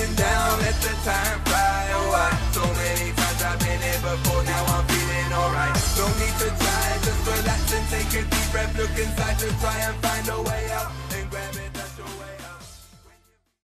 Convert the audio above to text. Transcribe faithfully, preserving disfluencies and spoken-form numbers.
slowing down, let the time fly. Oh, I, so many times I've been here before, now I'm feeling alright. No need to try, just relax and take a deep breath, look inside to try and find